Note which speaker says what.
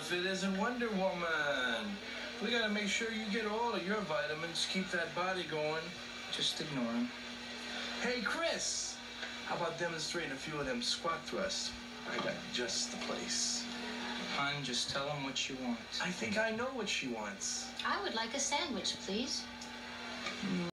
Speaker 1: if it isn't Wonder Woman? We gotta make sure you get all of your vitamins, keep that body going.
Speaker 2: Just ignore him.
Speaker 1: Hey, Chris, how about demonstrating a few of them squat thrusts? I got just the place.
Speaker 2: Hon, just tell him what you want.
Speaker 1: I think I know what she wants.
Speaker 3: I would like a sandwich, please.